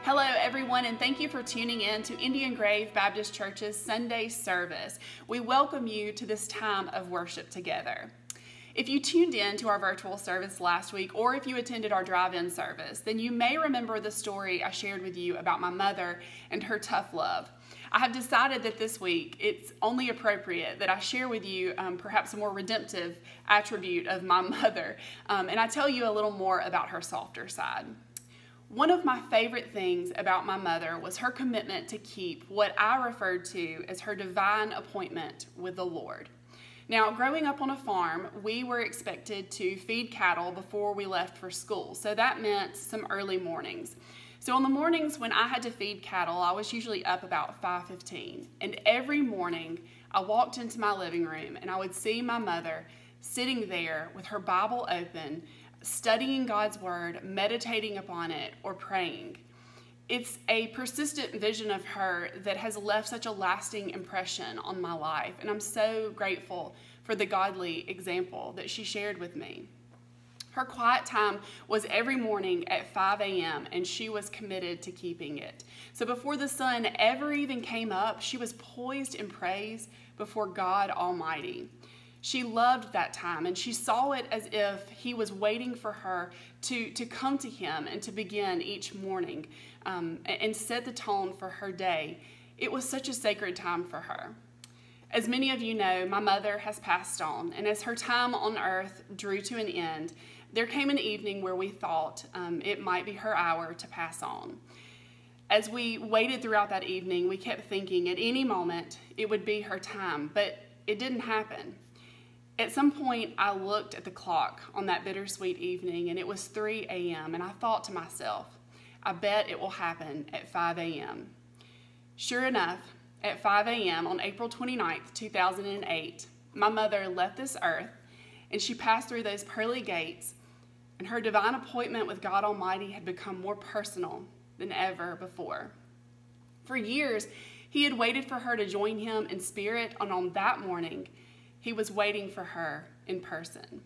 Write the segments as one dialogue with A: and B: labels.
A: Hello everyone, and thank you for tuning in to Indian Grove Baptist Church's Sunday service. We welcome you to this time of worship together. If you tuned in to our virtual service last week, or if you attended our drive-in service, then you may remember the story I shared with you about my mother and her tough love. I have decided that this week it's only appropriate that I share with you perhaps a more redemptive attribute of my mother, and I tell you a little more about her softer side. One of my favorite things about my mother was her commitment to keep what I referred to as her divine appointment with the Lord. Now, growing up on a farm, we were expected to feed cattle before we left for school, so that meant some early mornings. So on the mornings when I had to feed cattle, I was usually up about 5:15, and every morning I walked into my living room and I would see my mother sitting there with her Bible open, studying God's Word, meditating upon it, or praying. It's a persistent vision of her that has left such a lasting impression on my life, and I'm so grateful for the godly example that she shared with me. Her quiet time was every morning at 5 a.m., and she was committed to keeping it. So before the sun ever even came up, she was poised in praise before God Almighty. She loved that time, and she saw it as if he was waiting for her to come to him and to begin each morning and set the tone for her day. It was such a sacred time for her. As many of you know, my mother has passed on, and as her time on earth drew to an end, there came an evening where we thought it might be her hour to pass on. As we waited throughout that evening, we kept thinking at any moment it would be her time, but it didn't happen. At some point, I looked at the clock on that bittersweet evening, and it was 3 a.m., and I thought to myself, I bet it will happen at 5 a.m. Sure enough, at 5 a.m. on April 29th, 2008, my mother left this earth, and she passed through those pearly gates, and her divine appointment with God Almighty had become more personal than ever before. For years, he had waited for her to join him in spirit, and on that morning, he was waiting for her in person.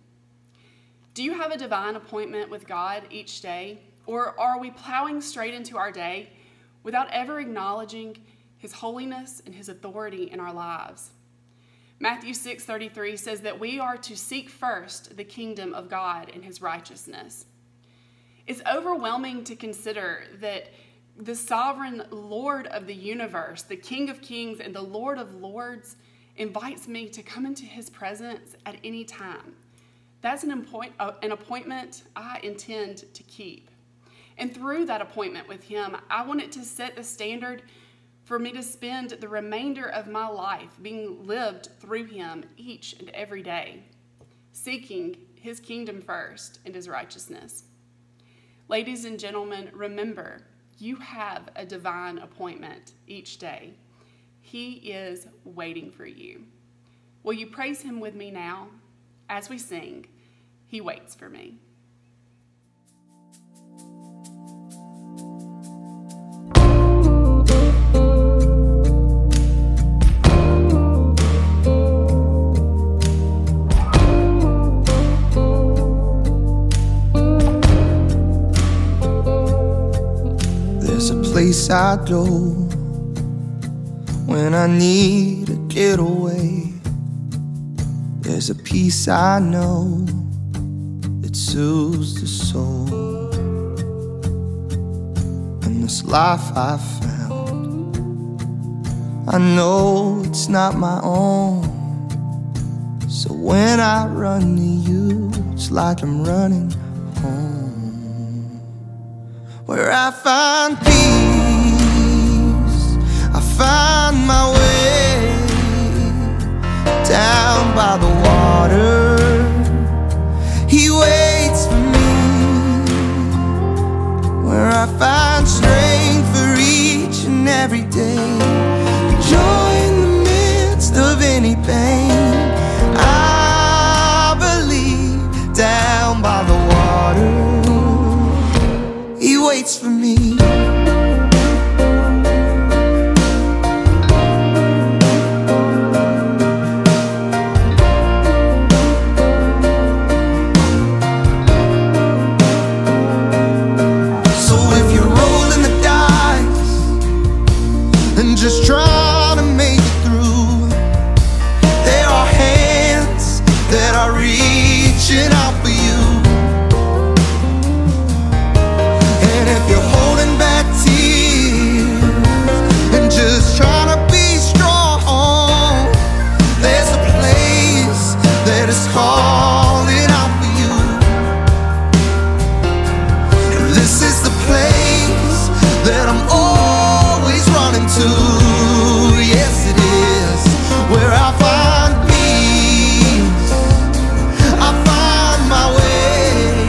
A: Do you have a divine appointment with God each day? Or are we plowing straight into our day without ever acknowledging his holiness and his authority in our lives? Matthew 6:33 says that we are to seek first the kingdom of God and his righteousness. It's overwhelming to consider that the sovereign Lord of the universe, the King of Kings and the Lord of Lords, invites me to come into his presence at any time. That's an appointment I intend to keep. And through that appointment with him, I want it to set the standard for me to spend the remainder of my life being lived through him each and every day, seeking his kingdom first and his righteousness. Ladies and gentlemen, remember, you have a divine appointment each day. He is waiting for you. Will you praise him with me now? As we sing, He Waits for Me.
B: There's a place I go when I need a getaway. There's a peace I know that soothes the soul. And this life I found, I know it's not my own. So when I run to you, it's like I'm running home, where I find peace. I find my way down by the water. He waits for me, where I find strength for each and every day, joy in the midst of any pain. I believe down by the water, he waits for me. So if you're rolling the dice, is calling out for you. This is the place that I'm always running to. Yes, it is where I find peace. I find my way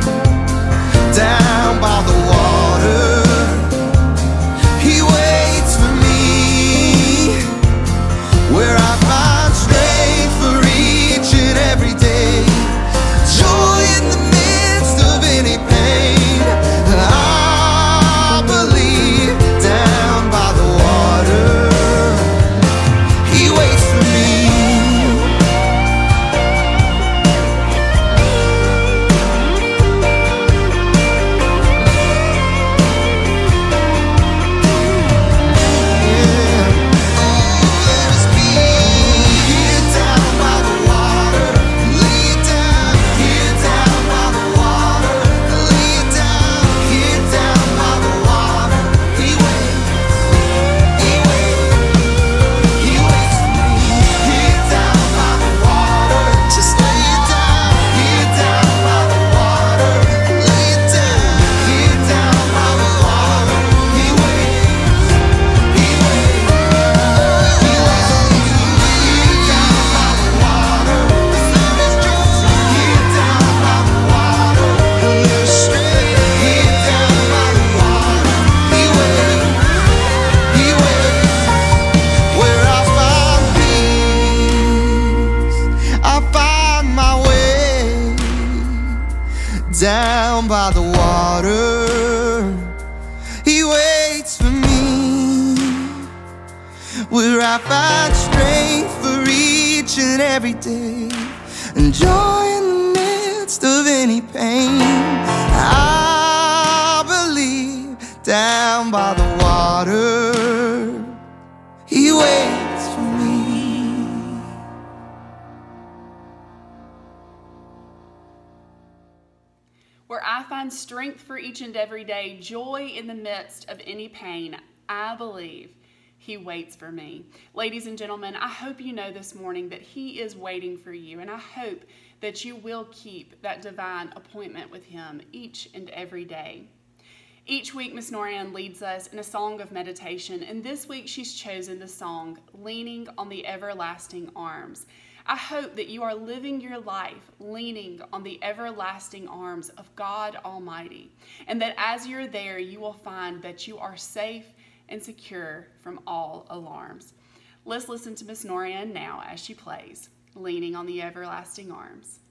B: down by the water. He waits for me where I find strength for each and every day. Joy in the midst of any pain. I believe down by the water. He waits for me. Down by the water, he waits for me, where I find strength for each and every day, and joy in the midst of any pain. I believe down by the water, he waits for me.
A: Where I find strength for each and every day, joy in the midst of any pain, I believe he waits for me. Ladies and gentlemen, I hope you know this morning that he is waiting for you, and I hope that you will keep that divine appointment with him each and every day. Each week, Miss Norian leads us in a song of meditation, and this week she's chosen the song, Leaning on the Everlasting Arms. I hope that you are living your life leaning on the everlasting arms of God Almighty, and that as you're there, you will find that you are safe and secure from all alarms. Let's listen to Miss Norian now as she plays Leaning on the Everlasting Arms.